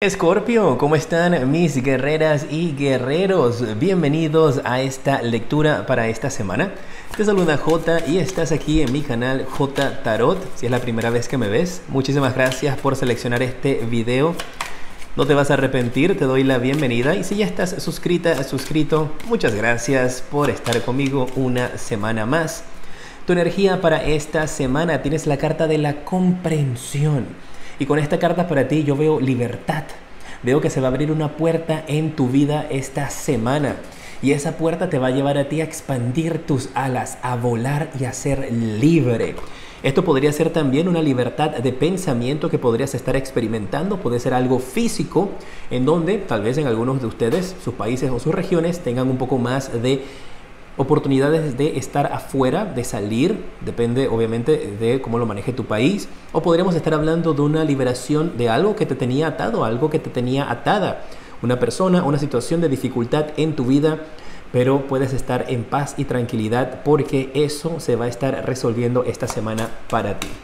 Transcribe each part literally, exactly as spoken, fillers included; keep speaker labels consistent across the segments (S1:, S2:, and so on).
S1: Escorpio, ¿cómo están mis guerreras y guerreros? Bienvenidos a esta lectura para esta semana. Te saluda J y estás aquí en mi canal J Tarot. Si es la primera vez que me ves, muchísimas gracias por seleccionar este video. No te vas a arrepentir, te doy la bienvenida. Y si ya estás suscrita, suscrito, muchas gracias por estar conmigo una semana más. Tu energía para esta semana, tienes la carta de la comprensión. Y con esta carta para ti yo veo libertad. Veo que se va a abrir una puerta en tu vida esta semana. Y esa puerta te va a llevar a ti a expandir tus alas, a volar y a ser libre. Esto podría ser también una libertad de pensamiento que podrías estar experimentando. Puede ser algo físico, en donde tal vez en algunos de ustedes, sus países o sus regiones, tengan un poco más de oportunidades de estar afuera, de salir, depende obviamente de cómo lo maneje tu país, o podríamos estar hablando de una liberación de algo que te tenía atado, algo que te tenía atada, una persona, una situación de dificultad en tu vida, pero puedes estar en paz y tranquilidad porque eso se va a estar resolviendo esta semana para ti.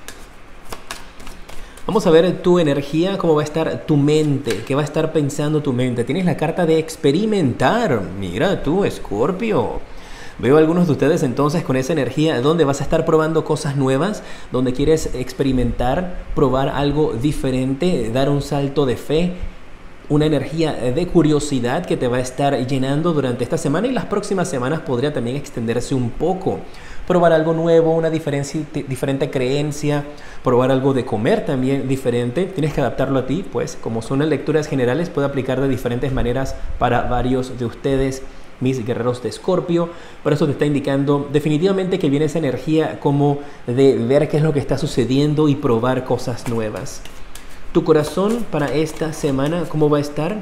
S1: Vamos a ver tu energía, cómo va a estar tu mente, qué va a estar pensando tu mente. Tienes la carta de experimentar. Mira tú, Escorpio. Veo a algunos de ustedes entonces con esa energía donde vas a estar probando cosas nuevas, donde quieres experimentar, probar algo diferente, dar un salto de fe, una energía de curiosidad que te va a estar llenando durante esta semana y las próximas semanas podría también extenderse un poco. Probar algo nuevo, una diferente creencia, probar algo de comer también diferente. Tienes que adaptarlo a ti, pues como son las lecturas generales, puede aplicar de diferentes maneras para varios de ustedes, mis guerreros de Escorpio. Por eso te está indicando definitivamente que viene esa energía como de ver qué es lo que está sucediendo y probar cosas nuevas. Tu corazón para esta semana, ¿cómo va a estar?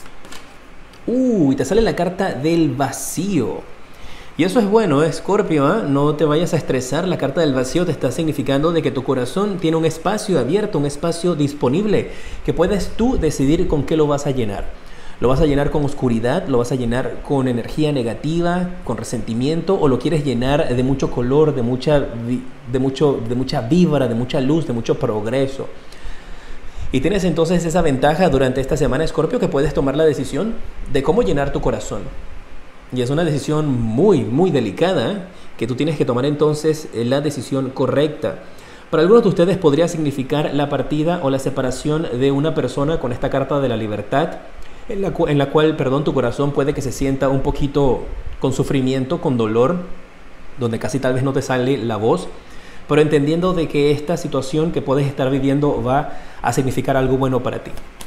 S1: Uy, te sale la carta del vacío. Y eso es bueno, ¿eh, Escorpio? ¿eh? No te vayas a estresar. La carta del vacío te está significando de que tu corazón tiene un espacio abierto, un espacio disponible, que puedes tú decidir con qué lo vas a llenar. ¿Lo vas a llenar con oscuridad? ¿Lo vas a llenar con energía negativa, con resentimiento? ¿O lo quieres llenar de mucho color, de mucha, de mucho, de mucha vibra, de mucha luz, de mucho progreso? Y tienes entonces esa ventaja durante esta semana, Escorpio, que puedes tomar la decisión de cómo llenar tu corazón. Y es una decisión muy, muy delicada, ¿eh? que tú tienes que tomar entonces la decisión correcta. Para algunos de ustedes podría significar la partida o la separación de una persona con esta carta de la libertad, en la, en la cual, perdón, tu corazón puede que se sienta un poquito con sufrimiento, con dolor, donde casi tal vez no te sale la voz, pero entendiendo de que esta situación que puedes estar viviendo va a significar algo bueno para ti.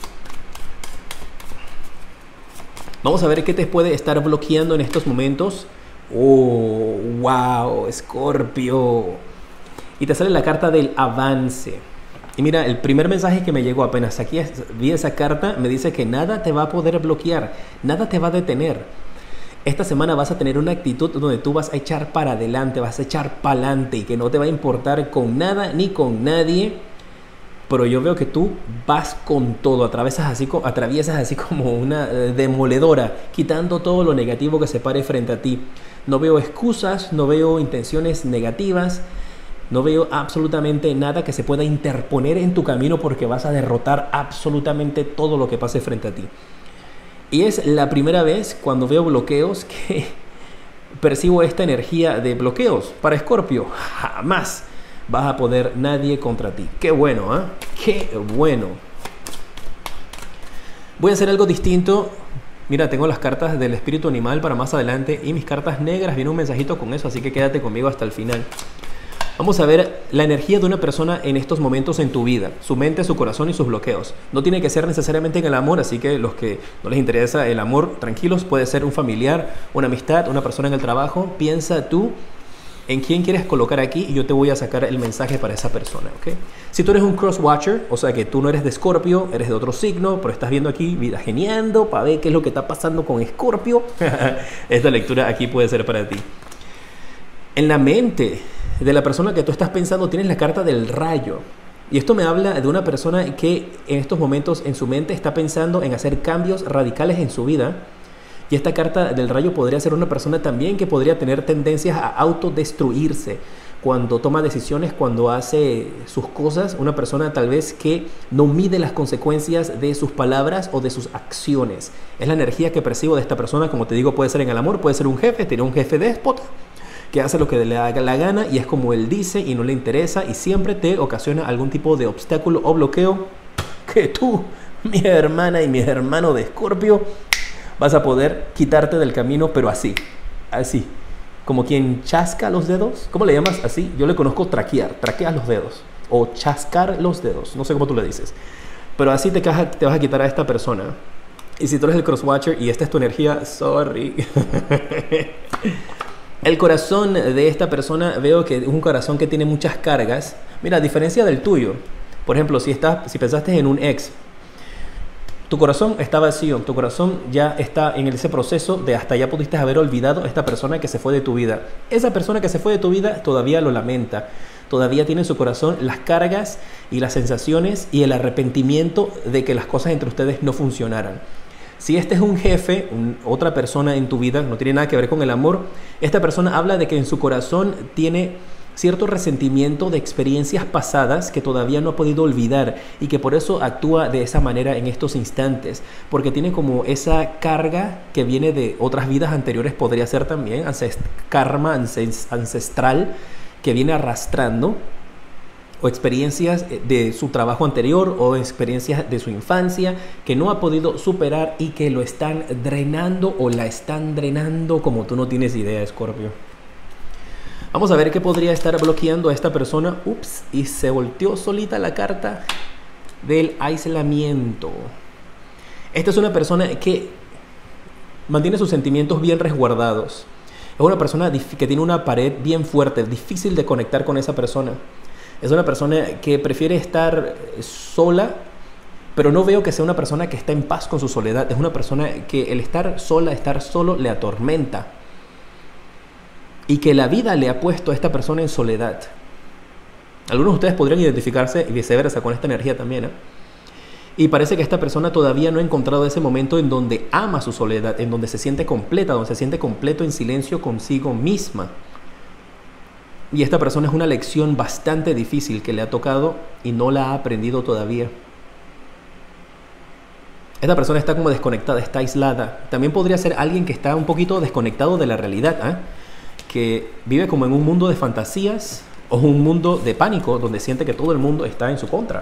S1: Vamos a ver qué te puede estar bloqueando en estos momentos. Oh, wow, Escorpio. Y te sale la carta del avance. Y mira, el primer mensaje que me llegó apenas aquí vi esa carta, me dice que nada te va a poder bloquear, nada te va a detener. Esta semana vas a tener una actitud donde tú vas a echar para adelante, vas a echar para adelante y que no te va a importar con nada ni con nadie. Pero yo veo que tú vas con todo, atraviesas así, atraviesas así como una demoledora, quitando todo lo negativo que se pare frente a ti. No veo excusas, no veo intenciones negativas. No veo absolutamente nada que se pueda interponer en tu camino porque vas a derrotar absolutamente todo lo que pase frente a ti. Y es la primera vez cuando veo bloqueos que percibo esta energía de bloqueos. Para Escorpio, jamás vas a poder nadie contra ti. Qué bueno, ¿eh? Qué bueno. Voy a hacer algo distinto. Mira, tengo las cartas del espíritu animal para más adelante y mis cartas negras. Viene un mensajito con eso, así que quédate conmigo hasta el final. Vamos a ver la energía de una persona en estos momentos en tu vida, su mente, su corazón y sus bloqueos. No tiene que ser necesariamente en el amor, así que los que no les interesa el amor, tranquilos, puede ser un familiar, una amistad, una persona en el trabajo. Piensa tú en quién quieres colocar aquí y yo te voy a sacar el mensaje para esa persona, ¿ok? Si tú eres un cross-watcher, o sea que tú no eres de Escorpio, eres de otro signo, pero estás viendo aquí vida geniando para ver qué es lo que está pasando con Escorpio, esta lectura aquí puede ser para ti. En la mente de la persona que tú estás pensando tienes la carta del rayo. Y esto me habla de una persona que en estos momentos en su mente está pensando en hacer cambios radicales en su vida. Y esta carta del rayo podría ser una persona también que podría tener tendencias a autodestruirse. cuando toma decisiones, cuando hace sus cosas, una persona tal vez que no mide las consecuencias de sus palabras o de sus acciones. Es la energía que percibo de esta persona, como te digo, puede ser en el amor, puede ser un jefe, tiene un jefe déspota, que hace lo que le da la gana y es como él dice y no le interesa y siempre te ocasiona algún tipo de obstáculo o bloqueo que tú, mi hermana y mi hermano de Escorpio, vas a poder quitarte del camino, pero así, así. Como quien chasca los dedos. ¿Cómo le llamas así? Yo le conozco traquear, traqueas los dedos. O chascar los dedos. No sé cómo tú le dices. Pero así te, caja, te vas a quitar a esta persona. Y si tú eres el crosswatcher y esta es tu energía, sorry. El corazón de esta persona veo que es un corazón que tiene muchas cargas. Mira, a diferencia del tuyo. Por ejemplo, si, estás, si pensaste en un ex, tu corazón está vacío, tu corazón ya está en ese proceso de hasta ya pudiste haber olvidado a esta persona que se fue de tu vida. Esa persona que se fue de tu vida todavía lo lamenta, todavía tiene en su corazón las cargas y las sensaciones y el arrepentimiento de que las cosas entre ustedes no funcionaran. Si este es un jefe, un, otra persona en tu vida, no tiene nada que ver con el amor, esta persona habla de que en su corazón tiene cierto resentimiento de experiencias pasadas que todavía no ha podido olvidar y que por eso actúa de esa manera en estos instantes, porque tiene como esa carga que viene de otras vidas anteriores, podría ser también ancest karma ancestral que viene arrastrando, o experiencias de su trabajo anterior o experiencias de su infancia que no ha podido superar y que lo están drenando o la están drenando como tú no tienes idea, Escorpio. Vamos a ver qué podría estar bloqueando a esta persona. Ups, y se volteó solita la carta del aislamiento. Esta es una persona que mantiene sus sentimientos bien resguardados. Es una persona que tiene una pared bien fuerte, difícil de conectar con esa persona. Es una persona que prefiere estar sola, pero no veo que sea una persona que está en paz con su soledad. Es una persona que el estar sola, estar solo, le atormenta. Y que la vida le ha puesto a esta persona en soledad. Algunos de ustedes podrían identificarse y viceversa con esta energía también, ¿eh? Y parece que esta persona todavía no ha encontrado ese momento en donde ama su soledad, en donde se siente completa, donde se siente completo en silencio consigo misma. Y esta persona es una lección bastante difícil que le ha tocado y no la ha aprendido todavía. Esta persona está como desconectada, está aislada. También podría ser alguien que está un poquito desconectado de la realidad, ¿eh? Que vive como en un mundo de fantasías o un mundo de pánico donde siente que todo el mundo está en su contra.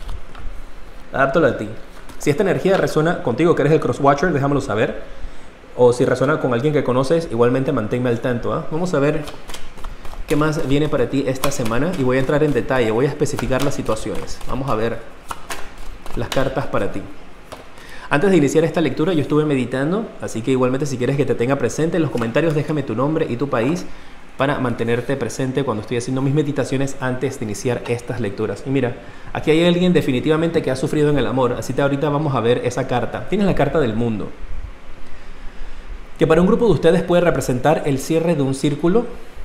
S1: Adáptalo a ti. Si esta energía resuena contigo, que eres el crosswatcher, déjamelo saber. O si resuena con alguien que conoces, igualmente manténme al tanto, ¿eh? Vamos a ver qué más viene para ti esta semana y voy a entrar en detalle, voy a especificar las situaciones. Vamos a ver las cartas para ti. Antes de iniciar esta lectura yo estuve meditando, así que igualmente si quieres que te tenga presente en los comentarios déjame tu nombre y tu país para mantenerte presente cuando estoy haciendo mis meditaciones antes de iniciar estas lecturas. Y mira, aquí hay alguien definitivamente que ha sufrido en el amor, así que ahorita vamos a ver esa carta. Tienes la carta del mundo, que para un grupo de ustedes puede representar el cierre de un círculo,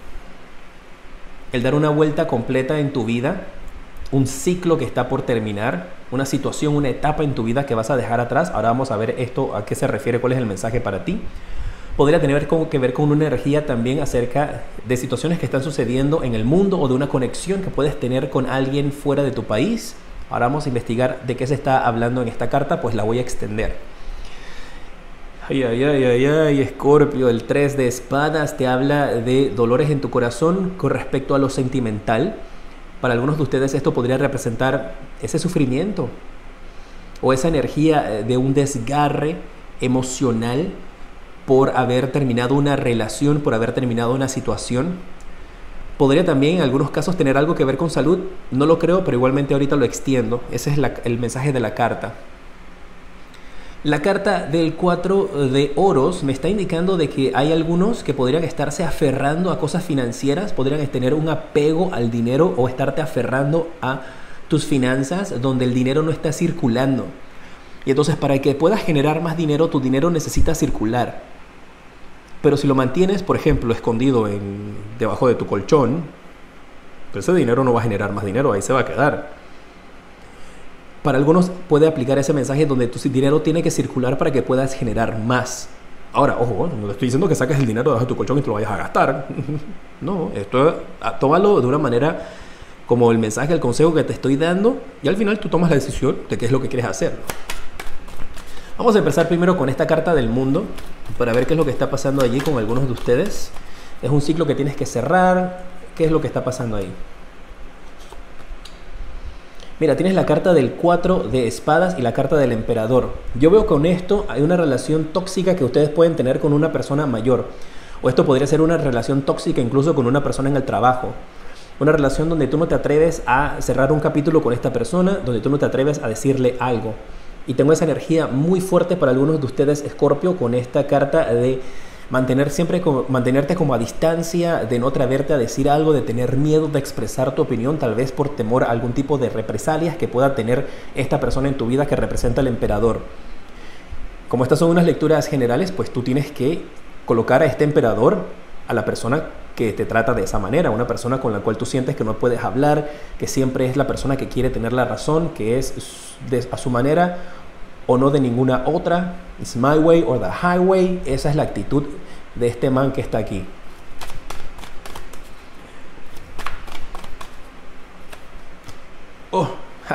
S1: el dar una vuelta completa en tu vida, un ciclo que está por terminar, una situación, una etapa en tu vida que vas a dejar atrás. Ahora vamos a ver esto, a qué se refiere, cuál es el mensaje para ti. Podría tener que ver con una energía también acerca de situaciones que están sucediendo en el mundo o de una conexión que puedes tener con alguien fuera de tu país. Ahora vamos a investigar de qué se está hablando en esta carta, pues la voy a extender. Ay, ay, ay, ay, ay, Escorpio, el tres de espadas te habla de dolores en tu corazón con respecto a lo sentimental. Para algunos de ustedes esto podría representar ese sufrimiento o esa energía de un desgarre emocional por haber terminado una relación, por haber terminado una situación. Podría también en algunos casos tener algo que ver con salud. No lo creo, pero igualmente ahorita lo extiendo. Ese es la, el mensaje de la carta. La carta del cuatro de oros me está indicando de que hay algunos que podrían estarse aferrando a cosas financieras, podrían tener un apego al dinero o estarte aferrando a tus finanzas donde el dinero no está circulando. Y entonces para que puedas generar más dinero, tu dinero necesita circular. Pero si lo mantienes, por ejemplo, escondido en, debajo de tu colchón, pues ese dinero no va a generar más dinero, ahí se va a quedar. Para algunos puede aplicar ese mensaje donde tu dinero tiene que circular para que puedas generar más. Ahora, ojo, no te estoy diciendo que saques el dinero debajo de tu colchón y te lo vayas a gastar. No, esto tómalo de una manera como el mensaje, el consejo que te estoy dando, y al final tú tomas la decisión de qué es lo que quieres hacer. Vamos a empezar primero con esta carta del mundo para ver qué es lo que está pasando allí con algunos de ustedes. Es un ciclo que tienes que cerrar. ¿Qué es lo que está pasando ahí? Mira, tienes la carta del cuatro de espadas y la carta del emperador. Yo veo con esto hay una relación tóxica que ustedes pueden tener con una persona mayor. O esto podría ser una relación tóxica incluso con una persona en el trabajo. Una relación donde tú no te atreves a cerrar un capítulo con esta persona, donde tú no te atreves a decirle algo. Y tengo esa energía muy fuerte para algunos de ustedes, Escorpio, con esta carta de mantener siempre como, mantenerte como a distancia, de no atreverte a decir algo, de tener miedo de expresar tu opinión, tal vez por temor a algún tipo de represalias que pueda tener esta persona en tu vida que representa al emperador. Como estas son unas lecturas generales, pues tú tienes que colocar a este emperador, a la persona que te trata de esa manera, una persona con la cual tú sientes que no puedes hablar, que siempre es la persona que quiere tener la razón, que es de, a su manera o no de ninguna otra. It's my way or the highway. Esa es la actitud de este man que está aquí. Oh,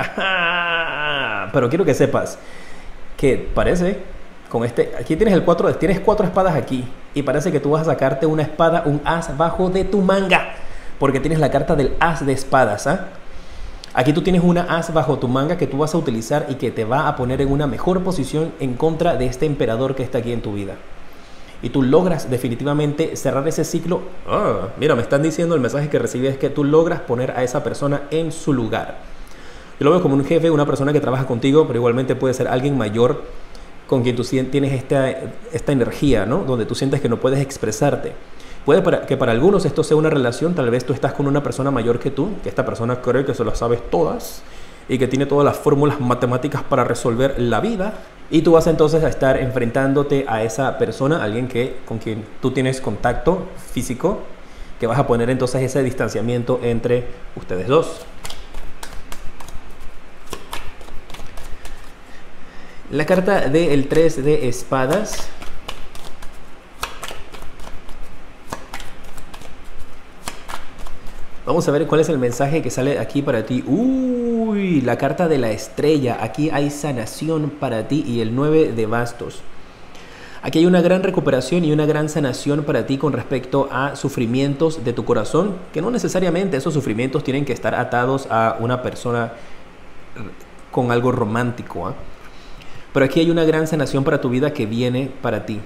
S1: pero quiero que sepas que parece con este, aquí tienes el cuatro, tienes cuatro espadas aquí y parece que tú vas a sacarte una espada, un as bajo de tu manga, porque tienes la carta del as de espadas, ¿ah? Aquí tú tienes una as bajo tu manga que tú vas a utilizar y que te va a poner en una mejor posición en contra de este emperador que está aquí en tu vida. Y tú logras definitivamente cerrar ese ciclo. Ah, mira, me están diciendo, el mensaje que recibí es que tú logras poner a esa persona en su lugar. Yo lo veo como un jefe, una persona que trabaja contigo, pero igualmente puede ser alguien mayor con quien tú tienes esta, esta energía, ¿no? Donde tú sientes que no puedes expresarte. Puede para, que para algunos esto sea una relación, tal vez tú estás con una persona mayor que tú, que esta persona cree que se las sabes todas y que tiene todas las fórmulas matemáticas para resolver la vida, y tú vas entonces a estar enfrentándote a esa persona, alguien que, con quien tú tienes contacto físico, que vas a poner entonces ese distanciamiento entre ustedes dos. La carta del tres de espadas. Vamos a ver cuál es el mensaje que sale aquí para ti. Uy, la carta de la estrella. Aquí hay sanación para ti y el nueve de bastos. Aquí hay una gran recuperación y una gran sanación para ti con respecto a sufrimientos de tu corazón, que no necesariamente esos sufrimientos tienen que estar atados a una persona con algo romántico, ¿eh? Pero aquí hay una gran sanación para tu vida que viene para ti.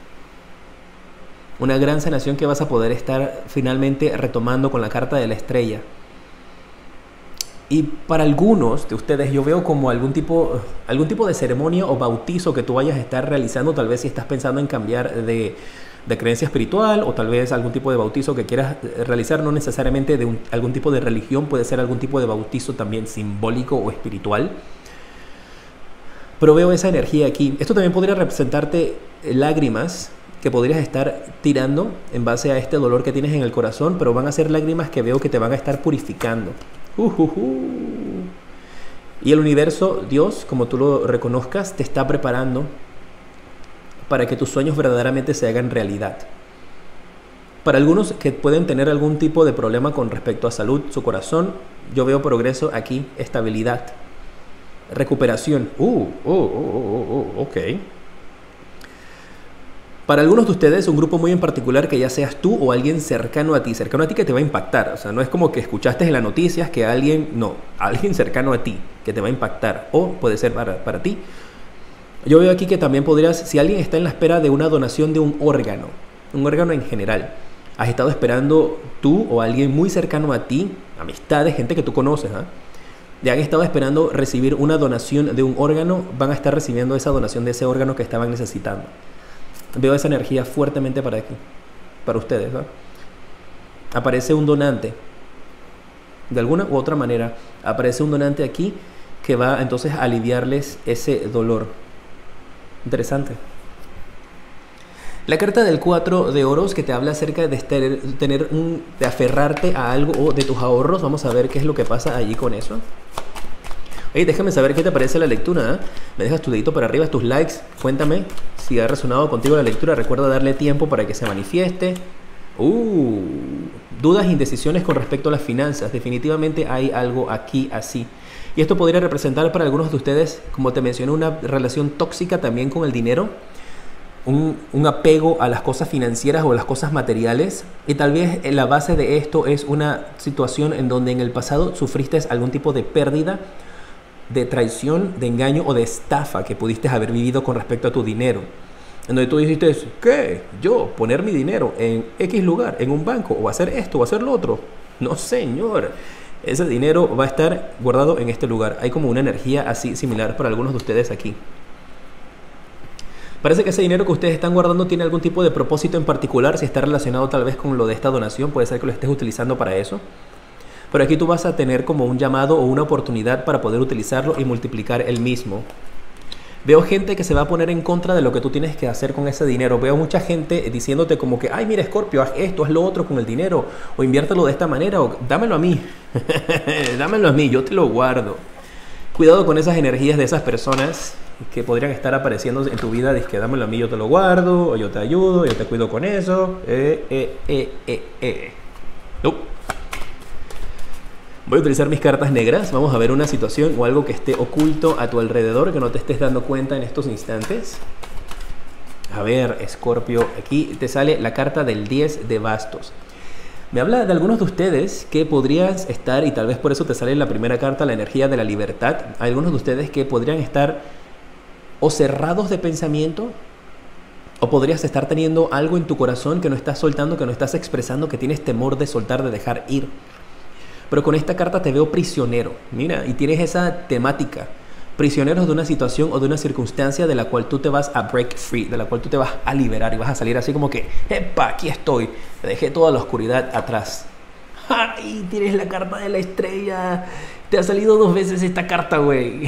S1: Una gran sanación que vas a poder estar finalmente retomando con la carta de la estrella. Y para algunos de ustedes yo veo como algún tipo, algún tipo de ceremonia o bautizo que tú vayas a estar realizando, tal vez si estás pensando en cambiar de, de creencia espiritual, o tal vez algún tipo de bautizo que quieras realizar, no necesariamente de un, algún tipo de religión, puede ser algún tipo de bautizo también simbólico o espiritual. Pero veo esa energía aquí. Esto también podría representarte lágrimas que podrías estar tirando en base a este dolor que tienes en el corazón, pero van a ser lágrimas que veo que te van a estar purificando. Uh, uh, uh. Y el universo, Dios, como tú lo reconozcas, te está preparando para que tus sueños verdaderamente se hagan realidad. Para algunos que pueden tener algún tipo de problema con respecto a salud, su corazón, yo veo progreso aquí, estabilidad, recuperación. Uh, uh, uh, uh, uh, ok. Para algunos de ustedes, un grupo muy en particular, que ya seas tú o alguien cercano a ti, cercano a ti que te va a impactar. O sea, no es como que escuchaste en las noticias que alguien, no, alguien cercano a ti que te va a impactar, o puede ser para, para ti. Yo veo aquí que también podrías, si alguien está en la espera de una donación de un órgano, un órgano en general, has estado esperando tú o alguien muy cercano a ti, amistades, gente que tú conoces, ¿eh? Ya han estado esperando recibir una donación de un órgano, van a estar recibiendo esa donación de ese órgano que estaban necesitando. Veo esa energía fuertemente para aquí, para ustedes, ¿no? Aparece un donante, de alguna u otra manera, aparece un donante aquí que va entonces a aliviarles ese dolor. Interesante. La carta del cuatro de oros, que te habla acerca de tener, tener un, de aferrarte a algo o de tus ahorros. Vamos a ver qué es lo que pasa allí con eso. Hey, déjame saber qué te parece la lectura, ¿eh? Me dejas tu dedito para arriba, tus likes. Cuéntame si ha resonado contigo la lectura. Recuerda darle tiempo para que se manifieste. Uh, dudas, indecisiones con respecto a las finanzas. Definitivamente hay algo aquí así. Y esto podría representar para algunos de ustedes, como te mencioné, una relación tóxica también con el dinero. Un, un apego a las cosas financieras o a las cosas materiales. Y tal vez en la base de esto es una situación en donde en el pasado sufriste algún tipo de pérdida, de traición, de engaño o de estafa que pudiste haber vivido con respecto a tu dinero. En donde tú dijiste, ¿qué? Yo poner mi dinero en X lugar, en un banco, o hacer esto, o hacer lo otro. No, señor. Ese dinero va a estar guardado en este lugar. Hay como una energía así similar para algunos de ustedes aquí. Parece que ese dinero que ustedes están guardando tiene algún tipo de propósito en particular. Si está relacionado tal vez con lo de esta donación, puede ser que lo estés utilizando para eso. Pero aquí tú vas a tener como un llamado o una oportunidad para poder utilizarlo y multiplicar el mismo. Veo gente que se va a poner en contra de lo que tú tienes que hacer con ese dinero. Veo mucha gente diciéndote como que, ay, mira, Scorpio, haz esto, haz lo otro con el dinero. O inviértelo de esta manera, o dámelo a mí. Dámelo a mí, yo te lo guardo. Cuidado con esas energías de esas personas que podrían estar apareciendo en tu vida. Dice que dámelo a mí, yo te lo guardo, o yo te ayudo, yo te cuido con eso. Eh, eh, eh, eh, eh. No. Voy a utilizar mis cartas negras. Vamos a ver una situación o algo que esté oculto a tu alrededor, que no te estés dando cuenta en estos instantes. A ver, Escorpio, aquí te sale la carta del diez de bastos. Me habla de algunos de ustedes que podrías estar, y tal vez por eso te sale en la primera carta la energía de la libertad. Hay algunos de ustedes que podrían estar o cerrados de pensamiento, o podrías estar teniendo algo en tu corazón que no estás soltando, que no estás expresando, que tienes temor de soltar, de dejar ir. Pero con esta carta te veo prisionero, mira, y tienes esa temática, prisioneros de una situación o de una circunstancia de la cual tú te vas a break free, de la cual tú te vas a liberar y vas a salir así como que, ¡epa! Aquí estoy, te dejé toda la oscuridad atrás. ¡Ay! Tienes la carta de la estrella, te ha salido dos veces esta carta, güey.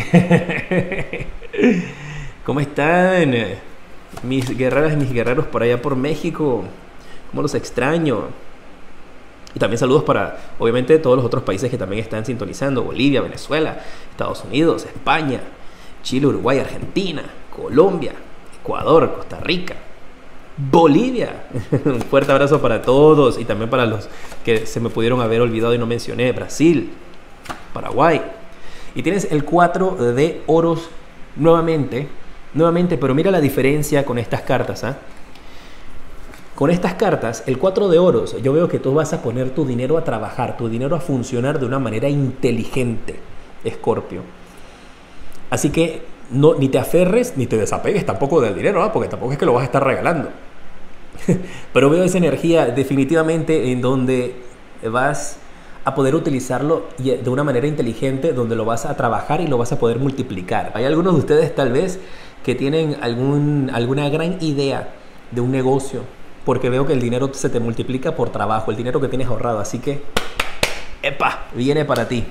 S1: ¿Cómo están mis guerreras y mis guerreros por allá por México? ¿Cómo los extraño? Y también saludos para, obviamente, todos los otros países que también están sintonizando. Bolivia, Venezuela, Estados Unidos, España, Chile, Uruguay, Argentina, Colombia, Ecuador, Costa Rica, Bolivia. Un fuerte abrazo para todos y también para los que se me pudieron haber olvidado y no mencioné. Brasil, Paraguay. Y tienes el cuatro de oros nuevamente, nuevamente, pero mira la diferencia con estas cartas, ¿ah? ¿eh? Con estas cartas, el cuatro de oros, yo veo que tú vas a poner tu dinero a trabajar, tu dinero a funcionar de una manera inteligente, Escorpio. Así que no, ni te aferres ni te desapegues tampoco del dinero, ¿no? Porque tampoco es que lo vas a estar regalando. Pero veo esa energía definitivamente en donde vas a poder utilizarlo de una manera inteligente, donde lo vas a trabajar y lo vas a poder multiplicar. Hay algunos de ustedes tal vez que tienen algún, alguna gran idea de un negocio, porque veo que el dinero se te multiplica por trabajo, el dinero que tienes ahorrado. Así que, ¡epa! Viene para ti.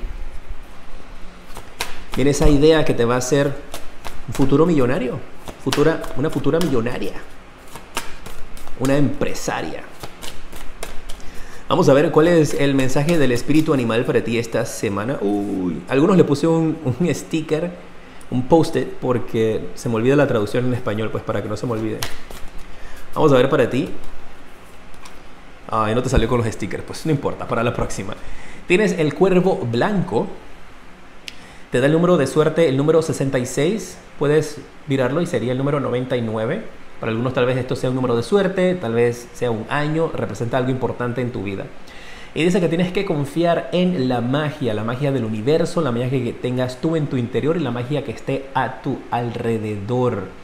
S1: Viene esa idea que te va a hacer un futuro millonario, futura, una futura millonaria, una empresaria. Vamos a ver cuál es el mensaje del espíritu animal para ti esta semana. Uy, algunos le puse un, un sticker, un post-it, porque se me olvida la traducción en español, pues para que no se me olvide. Vamos a ver para ti. Ay, no te salió con los stickers. Pues no importa, para la próxima. Tienes el cuervo blanco. Te da el número de suerte, el número sesenta y seis. Puedes virarlo y sería el número noventa y nueve. Para algunos tal vez esto sea un número de suerte, tal vez sea un año, representa algo importante en tu vida. Y dice que tienes que confiar en la magia, la magia del universo, la magia que tengas tú en tu interior y la magia que esté a tu alrededor.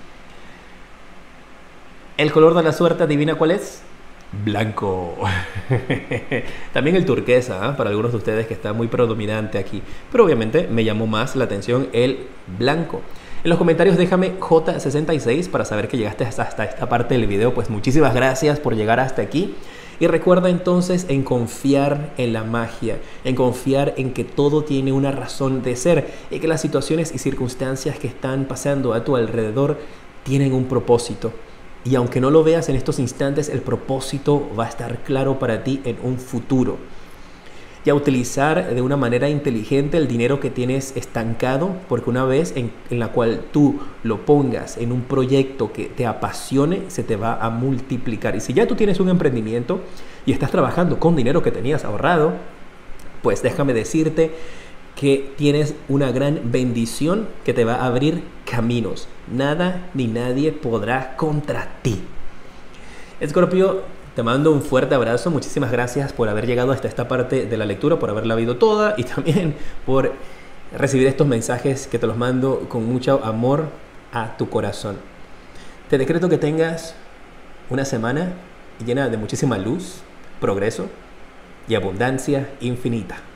S1: El color de la suerte, ¿adivina cuál es? Blanco. También el turquesa, ¿eh? Para algunos de ustedes que está muy predominante aquí. Pero obviamente me llamó más la atención el blanco. En los comentarios déjame J sesenta y seis para saber que llegaste hasta esta parte del video. Pues muchísimas gracias por llegar hasta aquí. Y recuerda entonces en confiar en la magia, en confiar en que todo tiene una razón de ser y que las situaciones y circunstancias que están pasando a tu alrededor tienen un propósito. Y aunque no lo veas en estos instantes, el propósito va a estar claro para ti en un futuro. y a utilizar de una manera inteligente el dinero que tienes estancado, porque una vez en, en la cual tú lo pongas en un proyecto que te apasione, se te va a multiplicar. Y si ya tú tienes un emprendimiento y estás trabajando con dinero que tenías ahorrado, pues déjame decirte que tienes una gran bendición que te va a abrir caminos. Nada ni nadie podrá contra ti. Escorpio, te mando un fuerte abrazo. Muchísimas gracias por haber llegado hasta esta parte de la lectura, por haberla visto toda y también por recibir estos mensajes que te los mando con mucho amor a tu corazón. Te decreto que tengas una semana llena de muchísima luz, progreso y abundancia infinita.